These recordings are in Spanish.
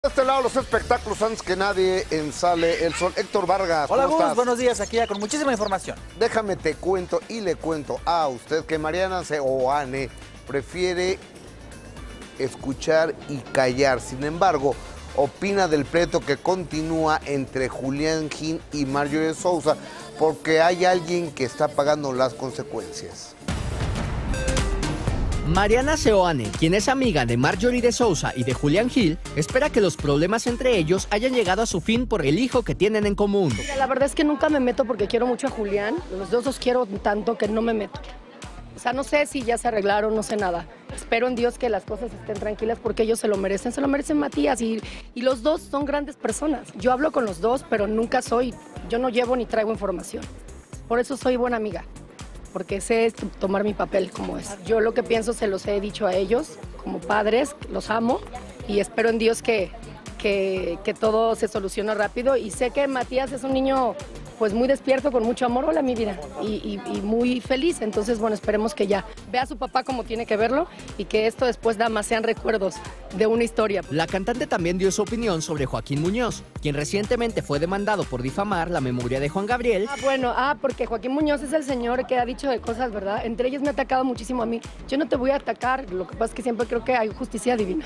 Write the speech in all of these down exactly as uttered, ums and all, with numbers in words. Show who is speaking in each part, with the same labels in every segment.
Speaker 1: De este lado los espectáculos antes que nadie en Sale el Sol. Héctor Vargas,
Speaker 2: hola,
Speaker 1: ¿cómo
Speaker 2: Gus,
Speaker 1: estás?
Speaker 2: buenos días, aquí ya con muchísima información.
Speaker 1: Déjame te cuento y le cuento a usted que Mariana Seoane prefiere escuchar y callar. Sin embargo, opina del pleito que continúa entre Julián Gil y Marjorie de Sousa porque hay alguien que está pagando las consecuencias.
Speaker 3: Mariana Seoane, quien es amiga de Marjorie de Sousa y de Julián Gil, espera que los problemas entre ellos hayan llegado a su fin por el hijo que tienen en común.
Speaker 4: La verdad es que nunca me meto porque quiero mucho a Julián. Los dos los quiero tanto que no me meto. O sea, no sé si ya se arreglaron, no sé nada. Espero en Dios que las cosas estén tranquilas porque ellos se lo merecen. Se lo merecen Matías y, y los dos son grandes personas. Yo hablo con los dos, pero nunca soy, yo no llevo ni traigo información. Por eso soy buena amiga, porque sé tomar mi papel como es. Yo lo que pienso se los he dicho a ellos, como padres, los amo y espero en Dios que, que, que todo se solucione rápido. Y sé que Matías es un niño pues muy despierto, con mucho amor, hola mi vida, y, y, y muy feliz. Entonces, bueno, esperemos que ya vea a su papá como tiene que verlo y que esto después nada más sean recuerdos de una historia.
Speaker 3: La cantante también dio su opinión sobre Joaquín Muñoz, quien recientemente fue demandado por difamar la memoria de Juan Gabriel.
Speaker 4: Ah, bueno, ah, porque Joaquín Muñoz es el señor que ha dicho de cosas, ¿verdad? Entre ellos me ha atacado muchísimo a mí. Yo no te voy a atacar, lo que pasa es que siempre creo que hay justicia divina.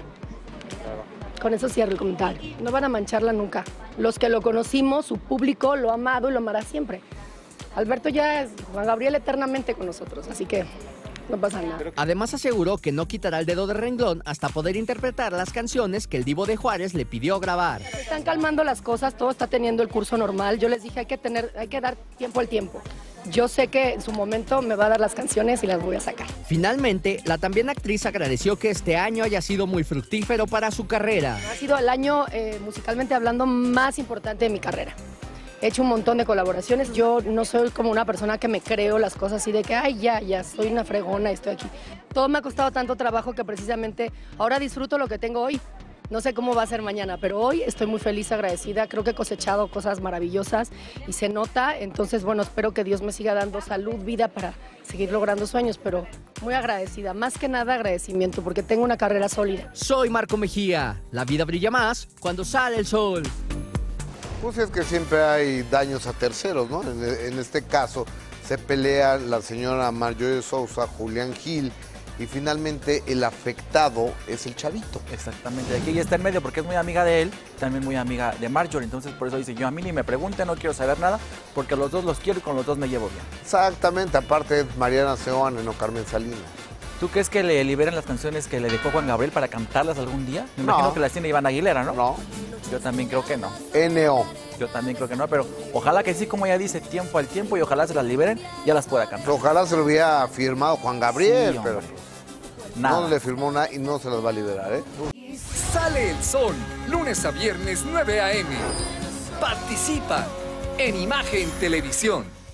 Speaker 4: Con eso cierro el comentario. No van a mancharla nunca. Los que lo conocimos, su público lo ha amado y lo amará siempre. Alberto ya es Juan Gabriel eternamente con nosotros, así que no pasa nada.
Speaker 3: Además aseguró que no quitará el dedo de renglón hasta poder interpretar las canciones que el Divo de Juárez le pidió grabar.
Speaker 4: Se están calmando las cosas, todo está teniendo el curso normal. Yo les dije, hay que tener, hay que dar tiempo al tiempo. Yo sé que en su momento me va a dar las canciones y las voy a sacar.
Speaker 3: Finalmente, la también actriz agradeció que este año haya sido muy fructífero para su carrera.
Speaker 4: Ha sido el año, eh, musicalmente hablando, más importante de mi carrera. He hecho un montón de colaboraciones. Yo no soy como una persona que me creo las cosas así de que, ay, ya, ya, soy una fregona y estoy aquí. Todo me ha costado tanto trabajo que precisamente ahora disfruto lo que tengo hoy. No sé cómo va a ser mañana, pero hoy estoy muy feliz, agradecida. Creo que he cosechado cosas maravillosas y se nota. Entonces, bueno, espero que Dios me siga dando salud, vida para seguir logrando sueños, pero muy agradecida. Más que nada agradecimiento porque tengo una carrera sólida.
Speaker 3: Soy Marco Mejía. La vida brilla más cuando sale el sol.
Speaker 1: Pues es que siempre hay daños a terceros, ¿no? En, en este caso se pelea la señora Marjorie de Sousa, Julián Gil, y finalmente el afectado es el chavito.
Speaker 2: Exactamente, aquí ya está en medio porque es muy amiga de él, también muy amiga de Marjorie, entonces por eso dice, yo a mí ni me pregunten, no quiero saber nada, porque los dos los quiero y con los dos me llevo bien.
Speaker 1: Exactamente, aparte es Mariana Seoane, no Carmen Salinas.
Speaker 2: ¿Tú crees que le liberen las canciones que le dejó Juan Gabriel para cantarlas algún día? Me
Speaker 1: No.
Speaker 2: imagino que las tiene Iván Aguilera, ¿no?
Speaker 1: No.
Speaker 2: Yo también creo que no.
Speaker 1: N O.
Speaker 2: Yo también creo que no, pero ojalá que sí, como ella dice, tiempo al tiempo y ojalá se las liberen, ya las pueda cantar.
Speaker 1: Ojalá se lo hubiera firmado Juan Gabriel,
Speaker 2: Sí,
Speaker 1: pero
Speaker 2: nada.
Speaker 1: no le firmó nada y no se las va a liberar, ¿eh?
Speaker 5: Sale el Sol, lunes a viernes nueve a eme. Participa en Imagen Televisión.